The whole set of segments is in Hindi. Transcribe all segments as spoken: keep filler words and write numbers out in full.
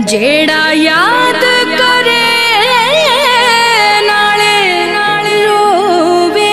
जेड़ा याद करे नाले नाले रोवे।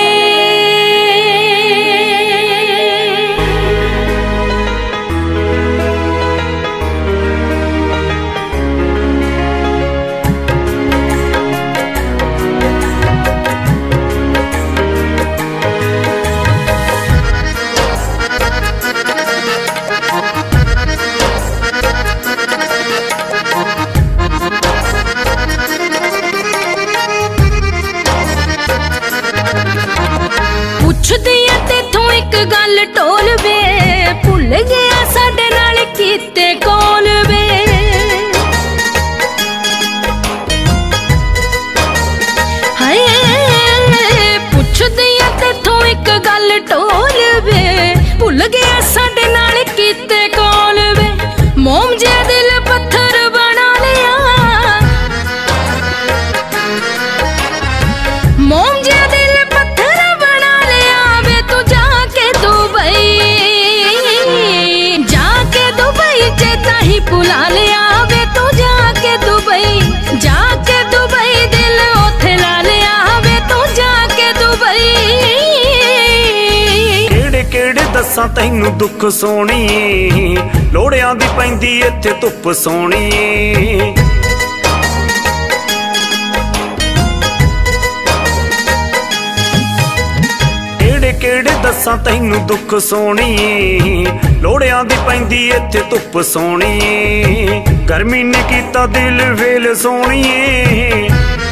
पुछदिया तेथों एक गल टोल वे, भुल गया साडे नाल कीते कौल वे। हाय पुछदिया तेथों एक गल टोल वे, भुल गया साडे नाल कीते कौल वे। मोम जिहा दिल पत्थर बना लिया, मोम जिहा दिल बुला लिया वे तू जाके दुबई, जाके दुबई दिल ओथे ला लिया वे तू जाके दुबई। केड़े केड़े दस्सां तैनू दुख सोनी, लोड़ियां दी पैंदी इत्थे धुप सोनी। केड़े केड़े दस्सां तैनू दुख सोनी, लोड़ियां दी पैंदी इत्थे धुप सोनी। गर्मी ने कीता दिल वेल सोणीए,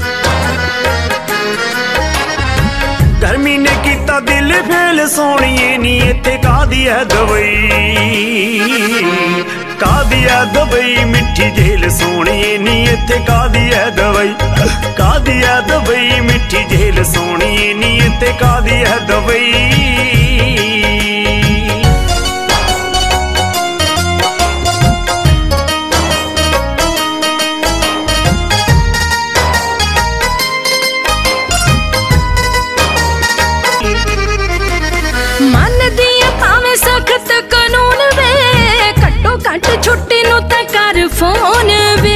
गर्मी ने कीता दिल फेल सोणीए। नी इत्थे कादी है दवाई, कादी है दवाई मिठी झेल सोणीए। नी इत्थे कादी है दवाई, कादी है दवाई मिठी झेल सोणीए। नी इत्थे कादी है दवाई। मन दिया भावें सख्त कानून वे, घट्टो घट छुट्टी नूं तां कर फोन वे।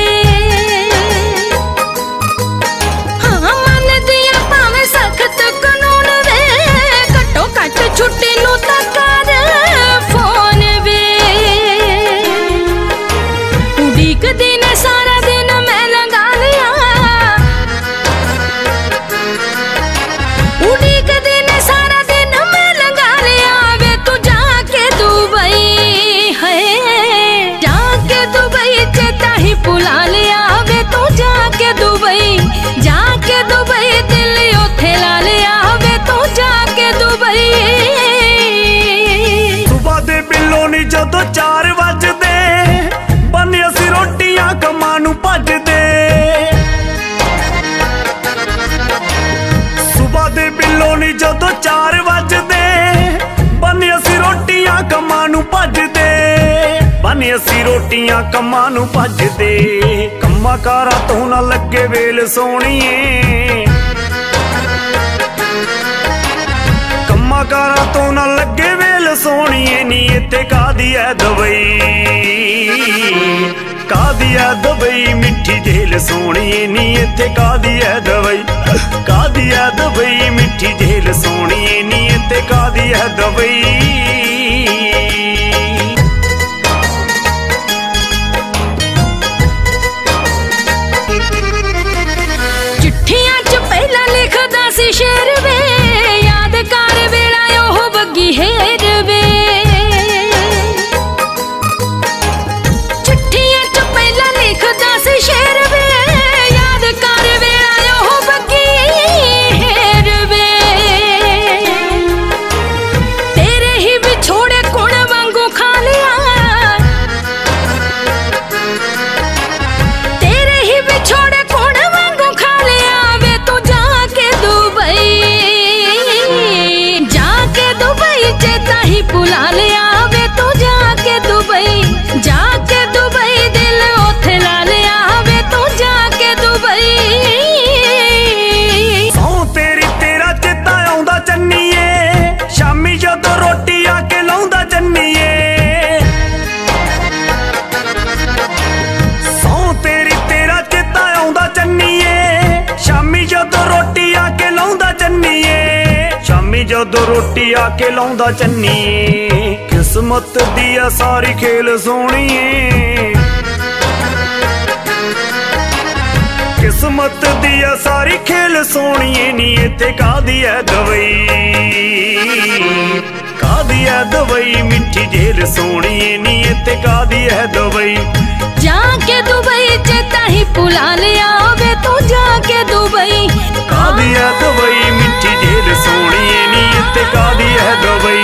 हाँ मन दिया भावें सख्त कानून वे, घट्टो घट छुट्टी नूं तां कर फोन वे। उड़ीक दिन सारा दिन मैं लगा लिया, उड़ीक दिन सारा दिन मैं लगा लिया वे तू जाके दुबई। है जाके दुबई चेता ही भुला लिया वे तू जाके दुबई, जाके दुबई दिल ओथे ला लिया वे तू जाके दुबई। सुबह दे बिल्लो नी जदों चार वजदे, बने असी रोटियां कमां नूं भजदे। सुबह दे बिल्लो नी जदों चार वजदे, बने असी रोटियां कमां नूं भजदे। बने असी रोटियां कमां नूं भजदे। कम्मा कारां तों ना लगे वेल सोणीए, कम्मा कारां तों ना लगे वेल सोणीए। नी इत्थे कादी है दवाई, कादी है दवाई मिठी झेल सोणीए। नी इत्थे कादी है दवाई, कादी है दवाई मिठी झेल सोणीए। नी इत्थे कादी है दवाई। चिट्ठियां च पहला लिखदा सी शेर वे, यादगार वेला ओह बग्गी हेर वे। चिट्ठियां च पहला लिखदा सी शेर वे, यादगार वेला ओह बग्गी हेर वे। तेरे रोटी आके लाउंदा चन्नीए किस्मत दी आ सारी खेल सोहणीए किस्मत दी आ सारी खेल सोहणीए नी इत्थे कादी है दवाई कादी है दवाई मिठी जेल सोहणीए नी इत्थे कादी है दवाई जाके दुबई च ताही पुला लिया वे तू जाके दुबई कादी है दवाई मिठी जेल सोहणीए नी इत्थे कादी है दवाई